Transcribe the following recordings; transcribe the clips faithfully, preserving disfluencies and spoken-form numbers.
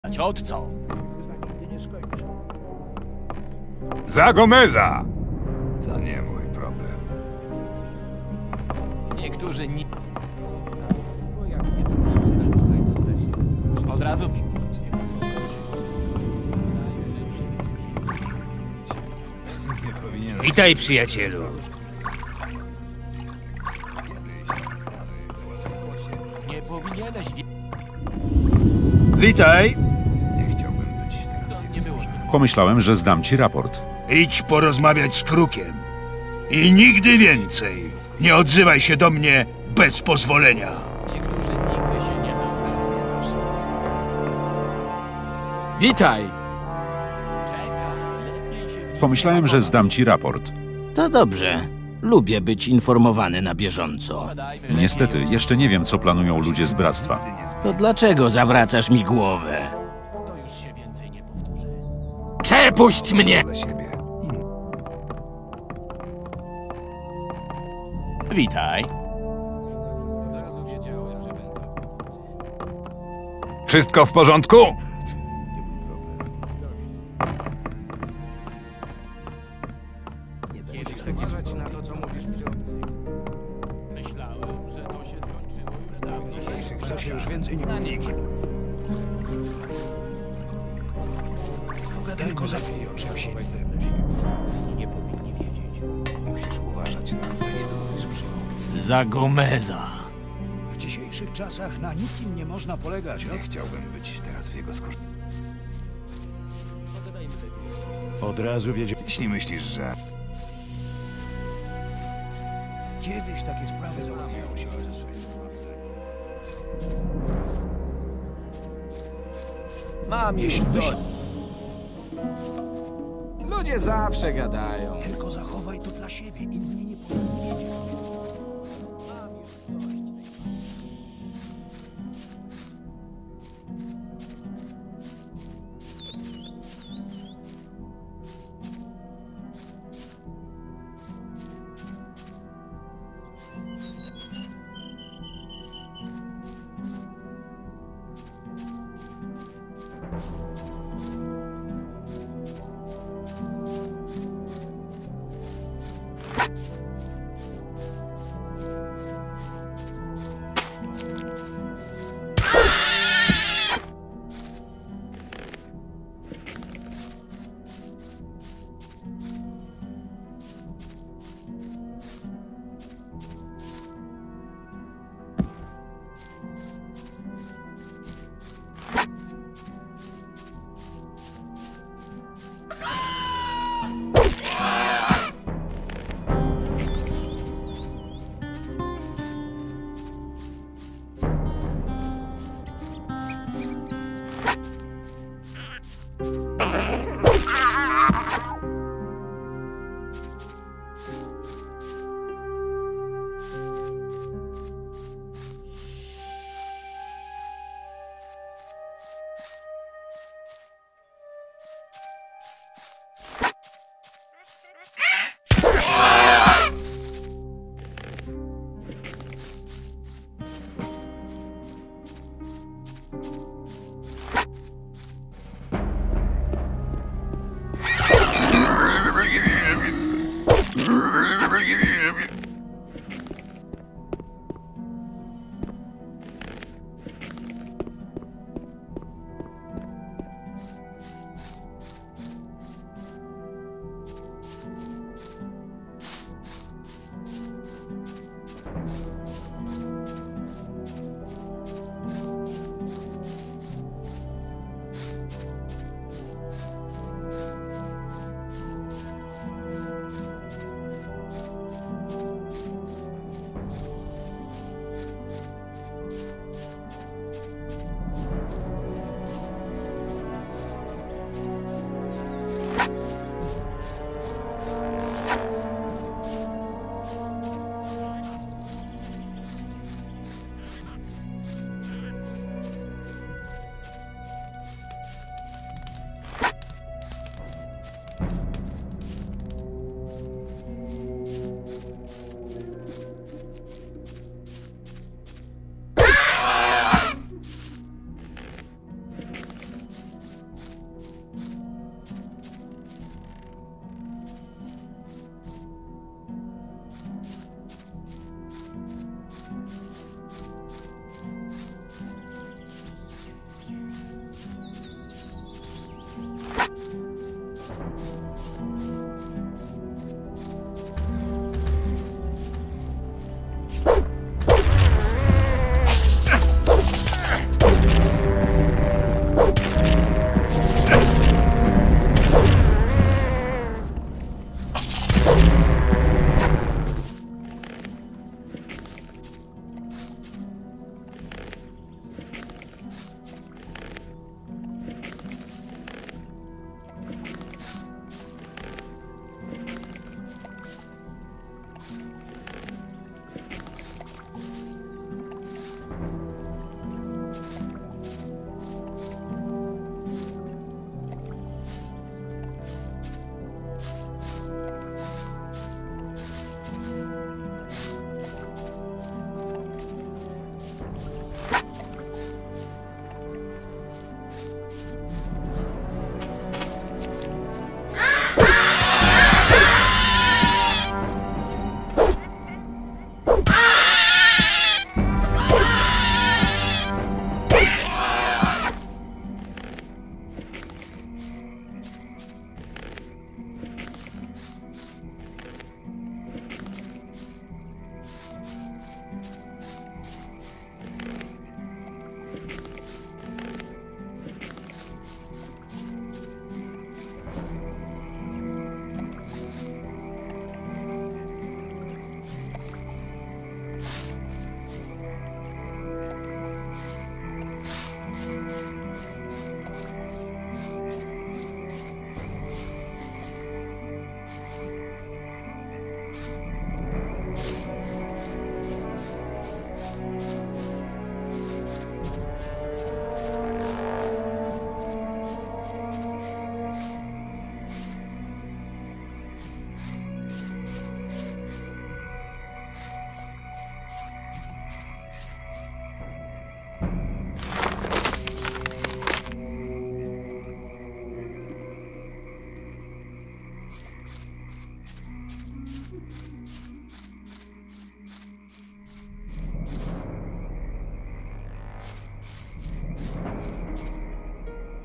Od co? Za Gomeza! To nie mój problem. Niektórzy nie... Od razu... Nie powinienem... Witaj, przyjacielu. Nie powinieneś... Witaj! Nie chciałbym być teraz... To nie było... Pomyślałem, że zdam ci raport. Idź porozmawiać z Krukiem. I nigdy więcej nie odzywaj się do mnie bez pozwolenia. Niektórzy nigdy się nie nauczą. Masz rację. Witaj! Czekaj, lepiej się w nim Pomyślałem, że zachować. zdam ci raport. To dobrze. Lubię być informowany na bieżąco. Badajmy lepiej Niestety, o- jeszcze nie wiem, co planują ludzie z Bractwa. To dlaczego zawracasz mi głowę? To już się więcej nie powtórzy. Przepuść mnie! Dla siebie. Witaj. Od razu wiedziałem, że będą... Wszystko w porządku? Kiedyś tak uważać na to, co mówisz przy obcy. Myślałem, że to się skończyło już dawno. W dzisiejszych czasach już więcej nie na nikt. Tylko zapij o czymś innym. Nie powinni wiedzieć. Musisz uważać na to, co mówisz przy obcy. Za Gomeza. W dzisiejszych czasach na nikim nie można polegać. Nie chciałbym być teraz w jego skórze. Od razu wiedział. Jeśli myślisz, że... Kiedyś takie sprawy załatwiało się. Mam już dość. Ludzie zawsze gadają. Tylko zachowaj to dla siebie. Inni nie powinni wiedzieć. Mam już dość tej...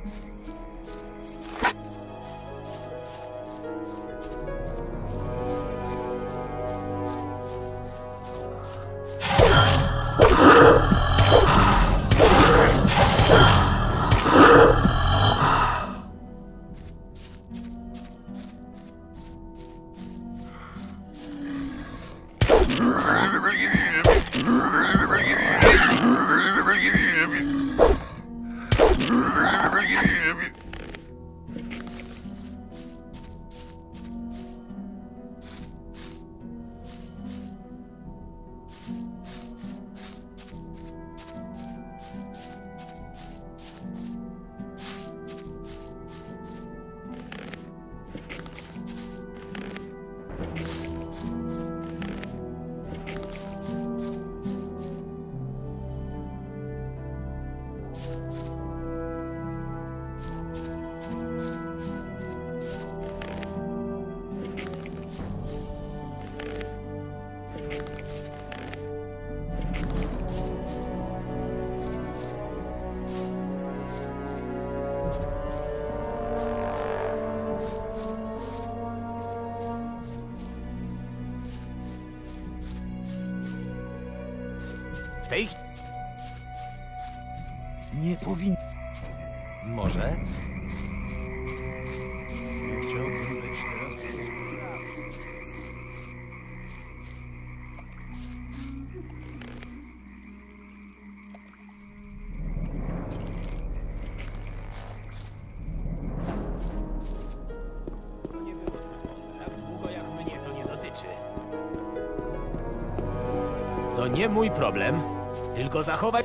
W tej... Nie powinien... Może? Nie chciałbym być teraz... To nie było zbyt mądre. Tak długo jak mnie to nie dotyczy. To nie mój problem, tylko zachować...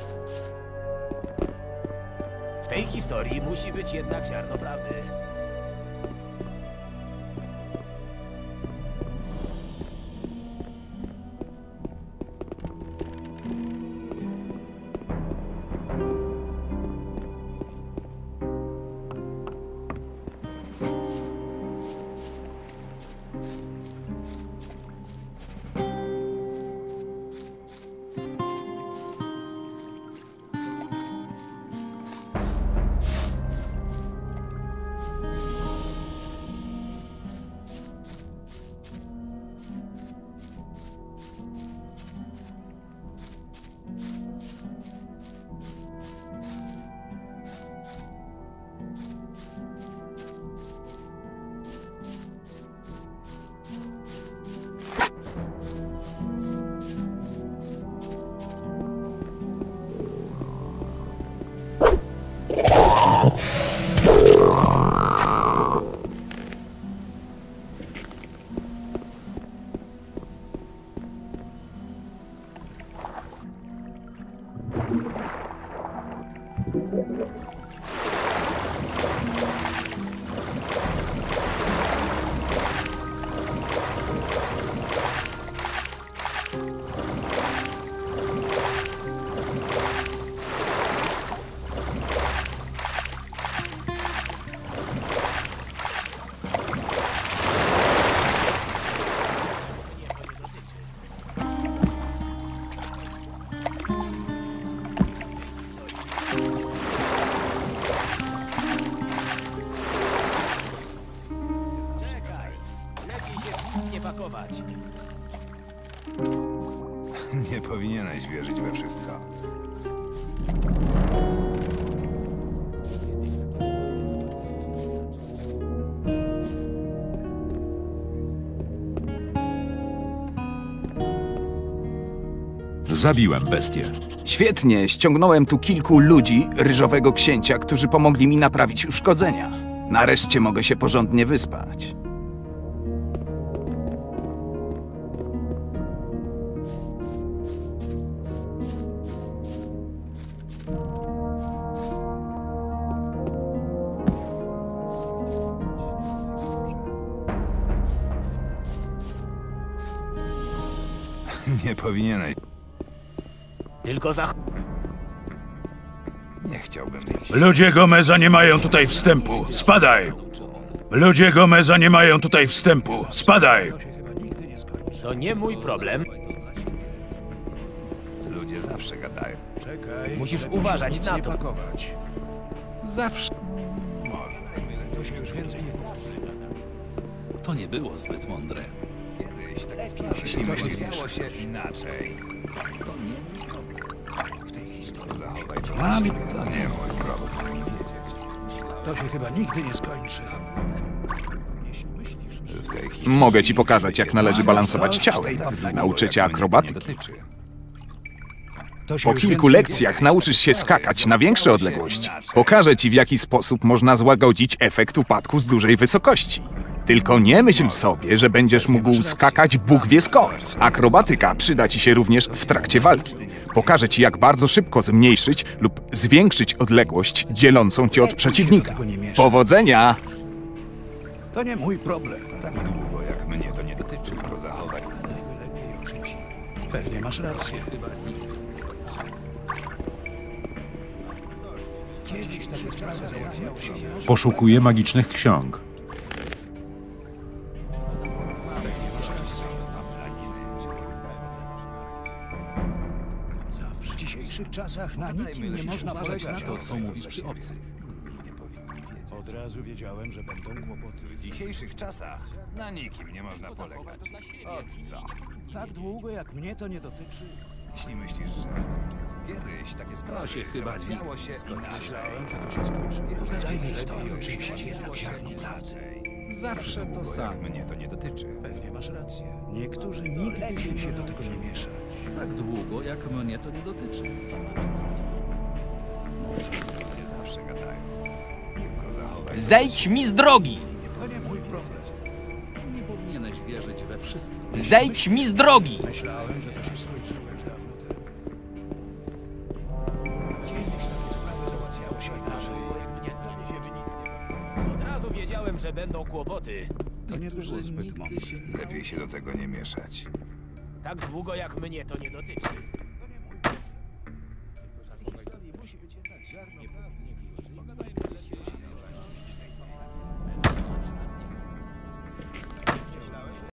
W tej historii musi być jednak ziarno prawdy. Czekaj! Lepiej się w nic nie pakować. Nie powinieneś wierzyć we wszystko. Zabiłem bestię. Świetnie, ściągnąłem tu kilku ludzi ryżowego księcia, którzy pomogli mi naprawić uszkodzenia. Nareszcie mogę się porządnie wyspać. Nie powinieneś. Tylko za... Nie chciałbym. Ludzie Gomeza nie mają tutaj wstępu. Spadaj! Ludzie Gomeza nie mają tutaj wstępu. Spadaj! To nie mój problem. Ludzie zawsze gadają. Musisz uważać na to. Zawsze. To się już więcej nie powtórzy. To nie było zbyt mądre. Kiedyś takie sprawy jeśli rozwiązało się inaczej. To nie mój problem. W tej historii zachowaj Mam to nie mój problem. To się chyba nigdy nie skończy. W tej historii Mogę ci pokazać, jak należy balansować ciałem. Nauczę cię akrobatyki. To się Po już kilku więcej lekcjach nauczysz się skakać na większe odległości. Pokażę ci, w jaki sposób można złagodzić efekt upadku z dużej wysokości. Tylko nie myśl sobie, że będziesz mógł skakać Bóg wie skąd. Akrobatyka przyda ci się również w trakcie walki. Pokażę ci, jak bardzo szybko zmniejszyć lub zwiększyć odległość dzielącą cię od przeciwnika. Powodzenia! To nie mój problem. Tak długo jak mnie to nie dotyczy, tylko zachować. Lepiej o czymś innym. Pewnie masz rację. Kiedyś takie sprawy załatwiało się inaczej. Poszukuję magicznych ksiąg. W dzisiejszych czasach na nikim nie można polegać. To, co mówisz przy obcych. Od razu wiedziałem, że będą kłopoty. W dzisiejszych czasach na nikim nie można polegać. Od co? Tak długo jak mnie to nie dotyczy. Jeśli myślisz, że kiedyś takie sprawy się chyba załatwiało się inaczej. Myślałem, że to się skończy. Pogadajmy lepiej o czymś jednak ziarno prawdy. Zawsze to Długo samo. jak mnie to nie dotyczy. Pewnie masz rację. Niektórzy nigdy się, się do tego nie mieszać. Tak długo, jak mnie to nie dotyczy. Ludzie zawsze gadają. Tylko zachowaj. Zejdź mi z drogi! To nie mój problem. Nie powinieneś wierzyć we wszystko. Zejdź mi z drogi! Myślałem, że to się skończyło już dawno temu. Kiedyś takie sprawy załatwiało się inaczej. Od razu wiedziałem, że będą kłopoty. To nie było Niektórzy zbyt nigdy mądre. się Lepiej się do tego nie mieszać. Tak długo jak mnie to nie dotyczy.